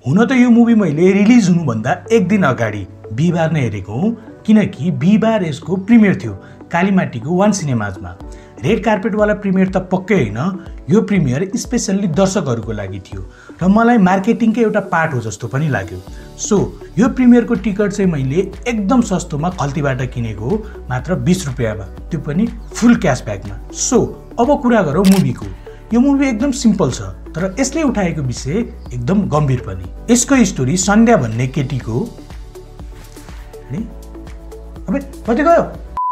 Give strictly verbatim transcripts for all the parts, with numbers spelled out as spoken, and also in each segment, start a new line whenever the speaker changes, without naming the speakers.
हुन त यो मुभी मैले रिलिज हुनुभन्दा एक दिन अगाडि बिहिबार नै हेरेको हुँ, किनकि बिहिबार यसको प्रिमियर थियो कालीमाटीको वान सिनेमाजमा। रेड कार्पेटवाला प्रिमियर त पक्कै होइन, यो प्रिमियर स्पेसल्ली दर्शकहरूको लागि थियो र मलाई मार्केटिङकै एउटा पार्ट हो जस्तो पनि लाग्यो। सो यो प्रिमियरको टिकट चाहिँ मैले एकदम सस्तोमा खल्तीबाट किनेको हो, मात्र बीस रुपियाँमा, त्यो पनि फुल क्यासब्याकमा। सो अब कुरा गरौँ मुभीको। यो मुभी एकदम सिम्पल छ, तर यसले उठाएको विषय एकदम गम्भीर पनि। यसको स्टोरी सन्ध्या भन्ने केटीको अबे कति गयो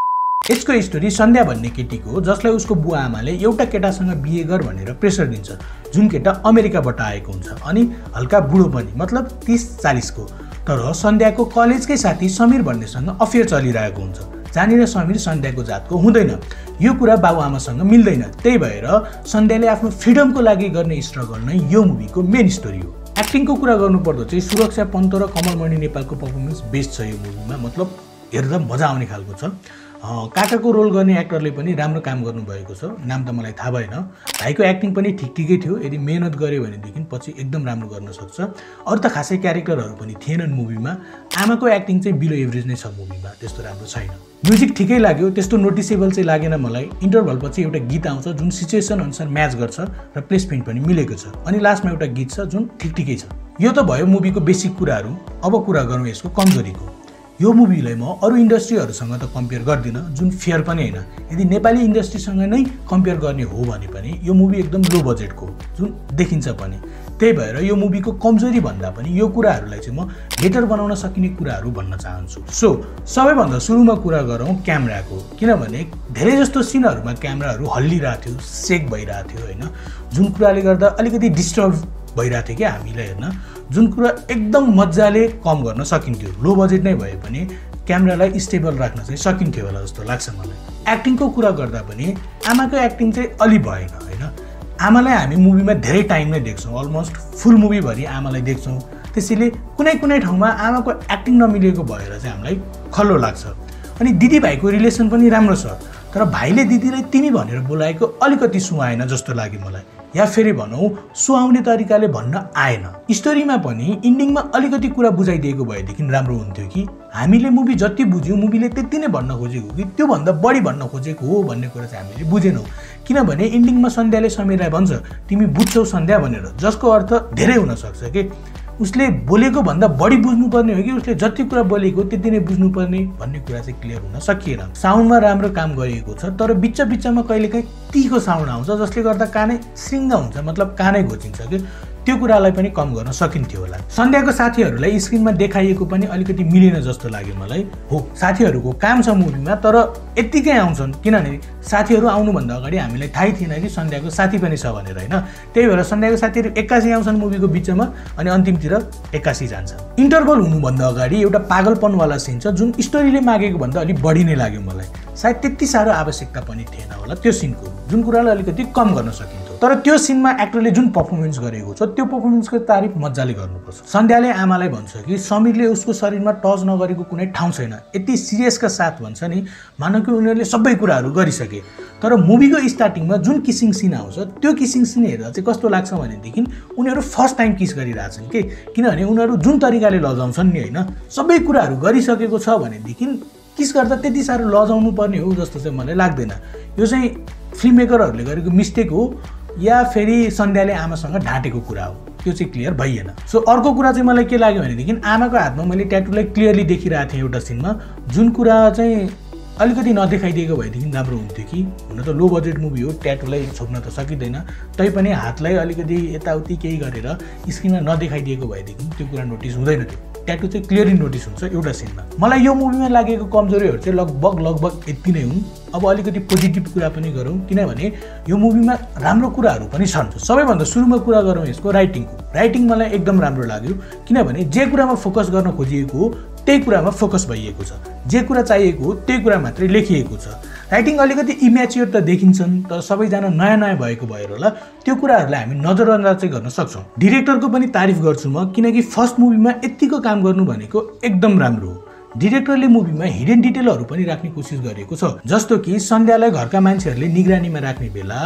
यसको स्टोरी सन्ध्या भन्ने केटीको जसलाई उसको बुवा आमाले एउटा केटासँग बिहे गर भनेर प्रेसर दिन्छ, जुन केटा अमेरिकाबाट आएको हुन्छ अनि हल्का बुढो पनि, मतलब तीस चालीस को। तर सन्ध्याको कलेजकै साथी समीर भन्नेसँग अफेयर चलिरहेको हुन्छ, जहाँनिर समीर सन्ध्याको जातको हुँदैन। यो कुरा बाबुआमासँग मिल्दैन, त्यही भएर सन्ध्याले आफ्नो फ्रिडमको लागि गर्ने स्ट्रगल नै यो मुभीको मेन स्टोरी हो। एक्टिङको कुरा गर्नुपर्दा चाहिँ सुरक्षा पन्त र कमलमणि नेपालको पर्फर्मेन्स बेस्ट छ यो मुभीमा, मतलब हेर्दा मजा आउने खालको छ। काकाको रोल गर्ने एक्टरले पनि राम्रो काम गर्नुभएको छ, नाम त मलाई थाहा भएन। भाइको एक्टिङ पनि ठिक ठिकै थियो, यदि मेहनत गर्यो भनेदेखि पछि एकदम राम्रो गर्न सक्छ। अरू त खासै क्यारेक्टरहरू पनि थिएनन् मुभीमा। आमाको एक्टिङ चाहिँ बिलो एभरेज नै छ मुभीमा, त्यस्तो राम्रो छैन। म्युजिक ठिकै लाग्यो, त्यस्तो नोटिसेबल चाहिँ लागेन मलाई। इन्टरभल पछि एउटा गीत आउँछ जुन सिचुएसन अनुसार म्याच गर्छ र प्लेसमेन्ट पनि मिलेको छ, अनि लास्टमा एउटा गीत छ जुन ठिक ठिकै छ। यो त भयो मुभीको बेसिक कुराहरू। अब कुरा गरौँ यसको कमजोरीको। यो मुभीलाई म अरू इन्डस्ट्रीहरूसँग त कम्पेयर गर्दिनँ, जुन फेयर पनि होइन। यदि नेपाली इन्डस्ट्रीसँग नै कम्पेयर गर्ने हो भने पनि यो मुभी एकदम लो बजेटको, जुन देखिन्छ पनि। त्यही भएर यो मुभीको कमजोरी भन्दा पनि यो कुराहरूलाई चाहिँ म बेटर बनाउन सकिने कुराहरू भन्न चाहन्छु। सो सबैभन्दा सुरुमा कुरा गरौँ क्यामेराको, किनभने धेरै जस्तो सिनहरूमा क्यामेराहरू हल्लिरहेको थियो, सेक भइरहेको थियो होइन, जुन कुराले गर्दा अलिकति डिस्टर्ब भइरहेको थियो क्या हामीलाई हेर्न, जुन कुरा एकदम मजाले कम गर्न सकिन्थ्यो। लो बजेट नै भए पनि क्यामेरालाई स्टेबल राख्न चाहिँ सकिन्थ्यो होला जस्तो लाग्छ मलाई। एक्टिङको कुरा गर्दा पनि आमाको एक्टिङ चाहिँ अलि भएन होइन। आमालाई हामी मुभीमा धेरै टाइम नै देख्छौँ, अलमोस्ट फुल मुभीभरि आमालाई देख्छौँ। त्यसैले कुनै कुनै ठाउँमा आमाको एक्टिङ नमिलेको भएर चाहिँ हामीलाई खल्लो लाग्छ। अनि दिदीभाइको रिलेसन पनि राम्रो छ, तर भाइले दिदीलाई तिमी भनेर बोलाएको अलिकति सुहाएन जस्तो लाग्यो मलाई, या फेरि भनौँ सुहाउने तरिकाले भन्न आएन। स्टोरीमा पनि इन्डिङमा अलिकति कुरा बुझाइदिएको भएदेखि राम्रो हुन्थ्यो कि हामीले मुभी जति बुझ्यौँ मुभीले त्यति नै भन्न खोजेको कि त्योभन्दा बढी भन्न खोजेको हो भन्ने कुरा चाहिँ हामीले बुझेनौँ। किनभने इन्डिङमा सन्ध्याले समीरलाई भन्छ तिमी बुझ्छौ सन्ध्या भनेर, जसको अर्थ धेरै हुनसक्छ कि उसले बोलेको भन्दा बढी बुझ्नुपर्ने हो कि उसले जति कुरा बोलेको त्यति नै बुझ्नुपर्ने भन्ने कुरा चाहिँ क्लियर हुन सकिएन। साउन्डमा राम्रो काम गरिएको छ, तर बिच बिचमा कहिलेकाहीँ तीको साउन्ड आउँछ जसले गर्दा कानै सिङ्ग हुन्छ, मतलब कानै घोचिन्छ कि त्यो कुरालाई पनि कम गर्न सकिन्थ्यो होला। सन्ध्याको साथीहरूलाई स्क्रिनमा देखाइएको पनि अलिकति मिलेन जस्तो लाग्यो मलाई। हो, साथीहरूको काम छ मुभीमा, तर यत्तिकै आउँछन्, किनभने साथीहरू आउनुभन्दा अगाडि हामीलाई थाहै थिएन कि सन्ध्याको साथी पनि छ भनेर होइन। त्यही भएर सन्ध्याको साथीहरू एक्कासी आउँछन् मुभीको बिचमा अनि अन्तिमतिर एक्कासी जान्छ। इन्टरभल हुनुभन्दा अगाडि एउटा पागलपनवाला सिन छ जुन स्टोरीले मागेको भन्दा अलिक बढी नै लाग्यो मलाई। सायद त्यति साह्रो आवश्यकता पनि थिएन होला त्यो सिनको, जुन कुरालाई अलिकति कम गर्न सकिन्थ्यो। तर त्यो सिनमा एक्टरले जुन पर्फर्मेन्स गरेको छ त्यो पर्फर्मेन्सको तारिफ मजाले गर्नुपर्छ। सन्ध्याले आमालाई भन्छ कि समीरले उसको शरीरमा टच नगरेको कुनै ठाउँ छैन, यति सिरियसका साथ भन्छ नि, मानौ कि उनीहरूले सबै कुराहरू गरिसके। तर मुभीको स्टार्टिङमा जुन किसिङ सिन आउँछ त्यो किसिङ सिन हेर्दा चाहिँ कस्तो लाग्छ भनेदेखि उनीहरू फर्स्ट टाइम किस गरिरहेछन् कि, किनभने उनीहरू जुन तरिकाले लजाउँछन् नि होइन, सबै कुराहरू गरिसकेको छ भनेदेखि किस गर्दा त्यति साह्रो लजाउनु पर्ने हो जस्तो चाहिँ मलाई लाग्दैन। यो चाहिँ फिल्म मेकरहरूले गरेको मिस्टेक हो या फेरि सन्ध्याले आमासँग ढाँटेको कुरा हो, त्यो चाहिँ क्लियर भइएन। सो अर्को कुरा चाहिँ मलाई के लाग्यो भनेदेखि आमाको हातमा मैले ट्याटुलाई क्लियरली देखिरहेको थिएँ एउटा सिनमा, जुन कुरा चाहिँ अलिकति नदेखाइदिएको भएदेखि राम्रो हुन्थ्यो कि। हुन त लो बजेट मुभी हो, ट्याटुलाई छोप्न त सकिँदैन, तैपनि हातलाई अलिकति यताउति केही गरेर स्क्रिनमा नदेखाइदिएको भएदेखि त्यो कुरा नोटिस हुँदैन थियो। ट्याटु चाहिँ क्लियरली नोटिस हुन्छ एउटा सिनमा। मलाई यो मुभीमा लागेको कमजोरीहरू चाहिँ लगभग लगभग यति नै हुन्। अब अलिकति पोजिटिभ कुरा पनि गरौँ, किनभने यो मुभीमा राम्रो कुराहरू पनि छन्। सबैभन्दा सुरुमा कुरा गरौँ यसको राइटिङको। राइटिङ मलाई एकदम राम्रो लाग्यो, किनभने जे कुरामा फोकस गर्न खोजिएको हो त्यही कुरामा फोकस भइएको छ, जे कुरा चाहिएको हो त्यही कुरा मात्रै लेखिएको छ। राइटिङ अलिकति इम्याच्योर त देखिन्छन्, तर सबैजना नयाँ नयाँ भएको भएर होला त्यो कुराहरूलाई हामी नजरअन्दाज चाहिँ गर्न सक्छौँ। डिरेक्टरको पनि तारिफ गर्छु म, किनकि फर्स्ट मुभीमा यत्तिको काम गर्नु भनेको एकदम राम्रो हो। डिरेक्टरले मुभीमा हिडन डिटेलहरू पनि राख्ने कोसिस गरेको छ, जस्तो कि सन्ध्यालाई घरका मान्छेहरूले निगरानीमा राख्ने बेला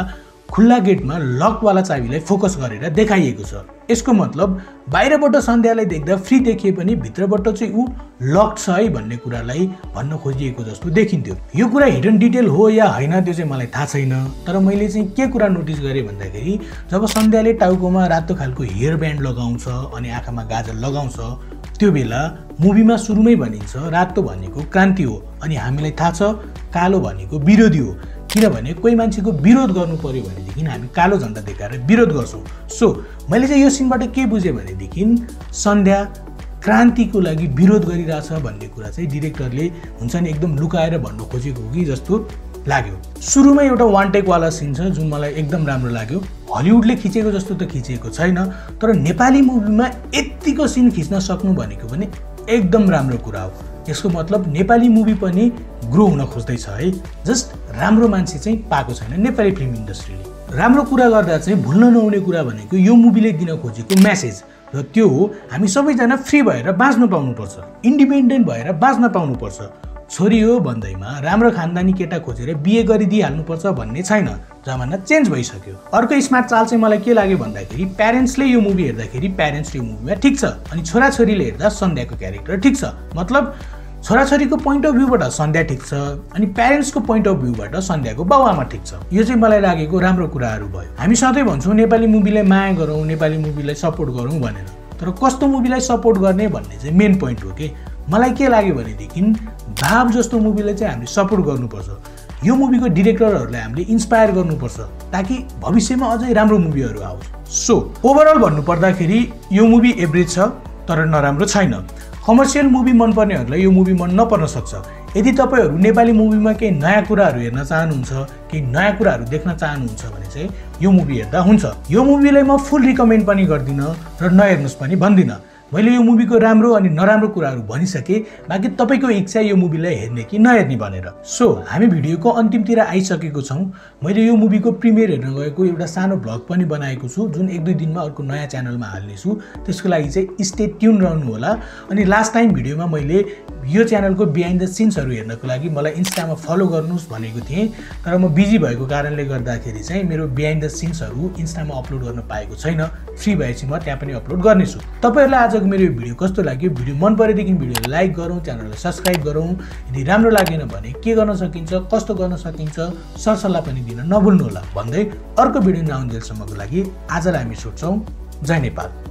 खुल्ला गेटमा लकवाला चाबीलाई फोकस गरेर देखाइएको छ। यसको मतलब बाहिरबाट सन्ध्यालाई देख्दा फ्री देखिए पनि भित्रबाट चाहिँ ऊ लक छ है भन्ने कुरालाई भन्न खोजिएको जस्तो देखिन्थ्यो। यो कुरा हिडन डिटेल हो या होइन त्यो चाहिँ मलाई थाहा छैन, तर मैले चाहिँ के कुरा नोटिस गरेँ भन्दाखेरि जब सन्ध्याले टाउकोमा रातो खालको हेयर ब्यान्ड लगाउँछ अनि आँखामा गाजर लगाउँछ त्यो बेला मुभीमा सुरुमै भनिन्छ रातो भनेको क्रान्ति हो अनि हामीलाई थाहा छ कालो भनेको विरोधी हो, किनभने कोही मान्छेको विरोध गर्नु पर्यो भनेदेखि हामी कालो झन्डा देखाएर विरोध गर्छौँ। सो मैले चाहिँ यो सिनबाट के बुझेँ भनेदेखि सन्ध्या क्रान्तिको लागि विरोध गरिरहेछ भन्ने कुरा चाहिँ डिरेक्टरले हुन्छ नि एकदम लुकाएर भन्न खोजेको हो कि जस्तो लाग्यो। सुरुमा एउटा वान टेकवाला सिन छ जुन मलाई एकदम राम्रो लाग्यो। हलिउडले खिचेको जस्तो त खिचेको छैन, तर नेपाली मुभीमा यत्तिको सिन खिच्न सक्नु भनेको पनि एकदम राम्रो कुरा हो। यसको मतलब नेपाली मुभी पनि ग्रो हुन खोज्दैछ है। जस्ट राम्रो मान्छे चाहिँ पाएको छैन नेपाली फिल्म इन्डस्ट्रीले। राम्रो कुरा गर्दा चाहिँ भुल्न नहुने कुरा भनेको यो मुभीले दिन खोजेको मेसेज, र त्यो हो हामी सबैजना फ्री भएर बाँच्न पाउनुपर्छ, इन्डिपेन्डेन्ट भएर बाँच्न पाउनुपर्छ। छोरी हो भन्दैमा राम्रो खानदानी केटा खोजेर बिहे गरिदिइहाल्नुपर्छ भन्ने छैन, जमाना चेन्ज भइसक्यो। अर्को स्मार्ट चाल चाहिँ मलाई के लाग्यो भन्दाखेरि प्यारेन्ट्सले यो मुभी हेर्दाखेरि प्यारेन्ट्स यो मुभीमा ठिक छ अनि छोराछोरीले हेर्दा सन्ध्याको क्यारेक्टर ठिक छ। मतलब छोराछोरीको पोइन्ट अफ भ्यूबाट सन्ध्या ठिक छ अनि प्यारेन्ट्सको पोइन्ट अफ भ्यूबाट सन्ध्याको बाउआमा ठिक छ। यो चाहिँ मलाई लागेको राम्रो कुराहरू भयो। हामी सधैँ भन्छौँ नेपाली मुभीलाई माया गरौँ, नेपाली मुभीलाई सपोर्ट गरौँ भनेर, तर कस्तो मुभीलाई सपोर्ट गर्ने भन्ने चाहिँ मेन पोइन्ट हो कि। मलाई के लाग्यो भनेदेखि भाव जस्तो मुभीलाई चाहिँ हामीले सपोर्ट गर्नुपर्छ। यो मुभीको डिरेक्टरहरूलाई हामीले इन्स्पायर गर्नुपर्छ ताकि भविष्यमा अझै राम्रो मुभीहरू आओस्। सो ओभरअल भन्नुपर्दाखेरि यो मुभी एभरेज छ तर नराम्रो छैन। कमर्सियल मुभी मनपर्नेहरूलाई यो मुभी मन नपर्न सक्छ। यदि तपाईँहरू नेपाली मुभीमा केही नयाँ कुराहरू हेर्न चाहनुहुन्छ, केही नयाँ कुराहरू देख्न चाहनुहुन्छ भने चाहिँ यो मुभी हेर्दा हुन्छ। यो मुभीलाई म फुल रिकमेन्ड पनि गर्दिनँ र नहेर्नुहोस् पनि भन्दिनँ। मैले यो मुभीको राम्रो अनि नराम्रो कुराहरू भनिसकेँ, बाँकी तपाईँको इच्छा यो मुभीलाई हेर्ने कि नहेर्ने भनेर। सो हामी भिडियोको अन्तिमतिर आइसकेको छौँ। मैले यो मुभीको प्रिमियर हेर्न गएको एउटा सानो भ्लग पनि बनाएको छु जुन एक दुई दिनमा अर्को नयाँ च्यानलमा हाल्नेछु। त्यसको लागि चाहिँ स्टे ट्युन रहनु होला। अनि लास्ट टाइम भिडियोमा मैले यो च्यानलको बिहाइन्ड द सिन्सहरू हेर्नको लागि मलाई इन्स्टामा फलो गर्नुहोस् भनेको थिएँ, तर म बिजी भएको कारणले गर्दाखेरि चाहिँ मेरो बिहाइन्ड द सिन्सहरू इन्स्टामा अपलोड गर्न पाएको छैन। फ्री भएपछि म त्यहाँ पनि अपलोड गर्नेछु। तपाईँहरूलाई आजको मेरो यो भिडियो कस्तो लाग्यो? भिडियो मन परेदेखि भिडियो लाइक गरौँ, च्यानललाई सब्सक्राइब गरौँ। यदि राम्रो लागेन भने के गर्न सकिन्छ, कस्तो गर्न सकिन्छ सरसल्लाह पनि दिन नभुल्नुहोला भन्दै अर्को भिडियो नआउन्जेलसम्मको लागि आजलाई हामी छुट्छौँ। जय नेपाल।